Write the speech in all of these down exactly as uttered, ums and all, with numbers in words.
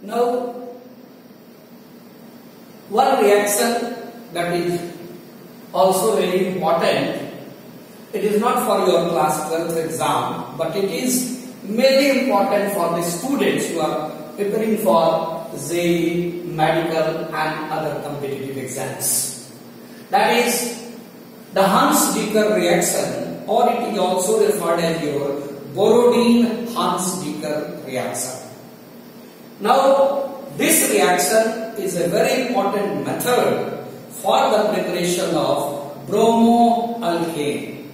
Now, one reaction that is also very important. It is not for your class twelfth exam, but it is very important for the students who are preparing for J E E, medical and other competitive exams. That is the Hans-Becker reaction, or it is also referred as your Borodin-Hans-Becker reaction. Now, this reaction is a very important method for the preparation of bromoalkane.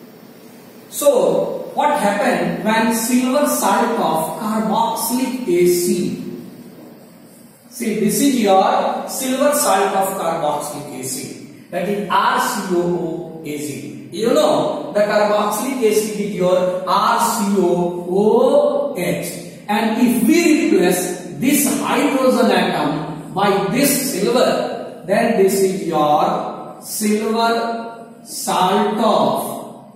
So, what happened when silver salt of carboxylic acid? See, this is your silver salt of carboxylic acid, that is R C O O acid. You know, the carboxylic acid is your R C O O H, and if we replace this hydrogen atom by this silver, then this is your silver salt of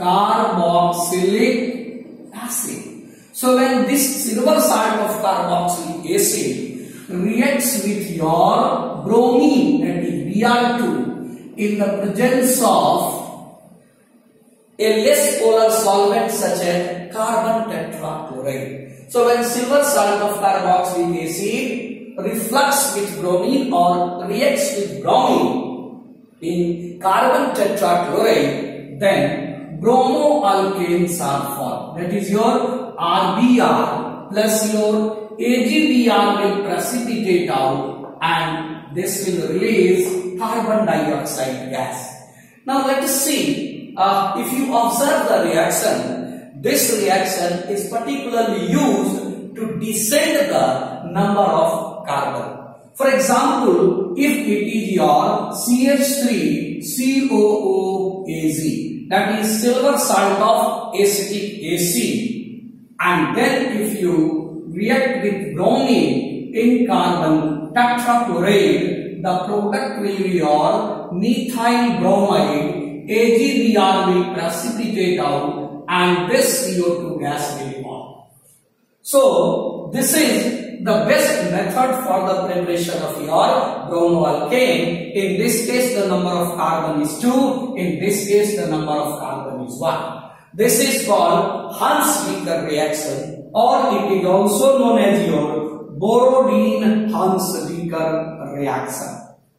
carboxylic acid. So when this silver salt of carboxylic acid reacts with your bromine, that is B R two, in the presence of a less polar solvent such as carbon tetrachloride. So when silver salt of carboxylic acid reflux with bromine or reacts with bromine in carbon tetrachloride, then bromoalkanes are formed. That is your R B R plus your A G B R will precipitate out, and this will release carbon dioxide gas. Now let us see, uh, if you observe the reaction, this reaction is particularly used to descend the number of carbon. For example, if it is your C H three C O O A Z, that is silver salt of acetic acid, and then if you react with bromine in carbon tetrachloride, the product will be your methyl bromide. A G B R will precipitate out, and this C O two gas will be formed. So this is the best method for the preparation of your bromoalkane. In this case, the number of carbon is two. In this case, the number of carbon is one. This is called Hans-Becker reaction, or it is also known as your Borodin-Hans-Becker reaction.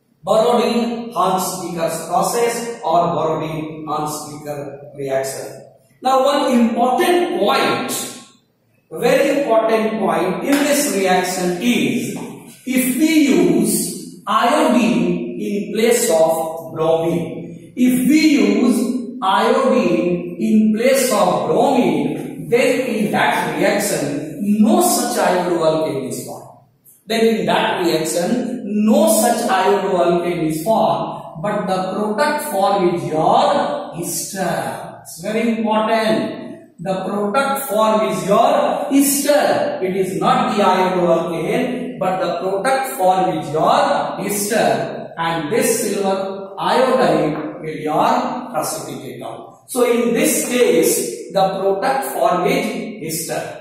Borodin-Hans-Becker process or Borodin-Hans-Becker reaction. Now, one important point, very important point in this reaction is, if we use iodine in place of bromine, if we use iodine in place of bromine, then in that reaction, no such iodoalkane is formed. Then in that reaction, no such iodoalkane is formed, but the product formed is your ester. It's very important. The product formed is your ester. It is not the iodoalkane, but the product formed is your ester. And this silver iodide will your precipitate out. So in this case, the product formed is ester.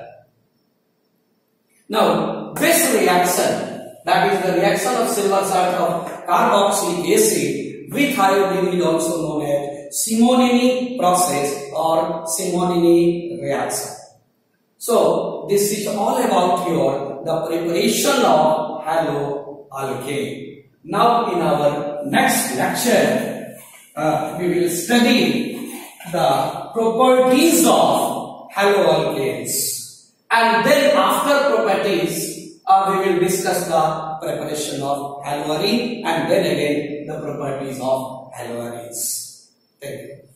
Now, this reaction, that is the reaction of silver salt of carboxylic acid with iodine, is also known as Simonini process or Simonini reaction. So, this is all about your the preparation of haloalkane. Now, in our next lecture, uh, we will study the properties of haloalkanes. And then after properties, uh, we will discuss the preparation of haloarine, and then again the properties of haloarenes. Thank you.